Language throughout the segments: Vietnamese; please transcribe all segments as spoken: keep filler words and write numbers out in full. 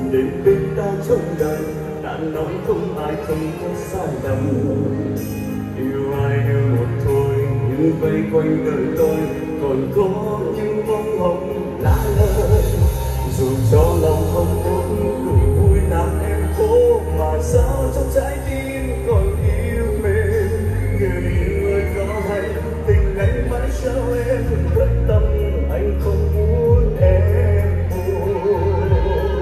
đến bên ta trong đời. Đàn nói không ai không có sai lầm, yêu ai yêu một thôi, nhưng vây quanh đời tôi còn có những bóng hồng lá lời. Dù cho lòng không muốn cười vui làm em khổ, mà sao trong trái tim còn yêu mến người người có hay tình anh mãi sao em thật tâm anh không muốn em buồn.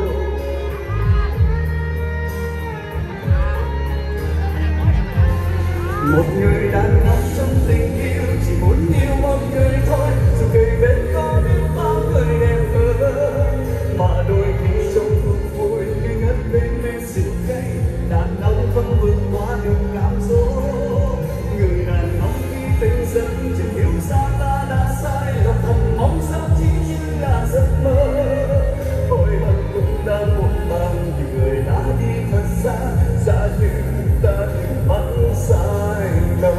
Một người đàn ông trong tình yêu chỉ muốn yêu một người thôi, dù cây bên có biết bao người đẹp hơn, mà đôi khi trong phút vui như ngất bên men rượu cay. Đàn ông không vượt qua được cảm xúc, người đàn ông khi tình giấc chỉ hiểu ra ta đã sai, lòng thầm mong sao chỉ như là giấc mơ. Hối hận cũng đã một mang vì người đã đi thật xa, xa như ta từng mắc sai lầm.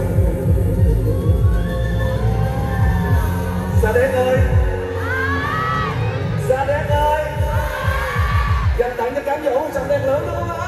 Sa Đéc ơi, Sa Đéc ơi, dành tặng cho cám dỗ trong đêm lớn luôn á.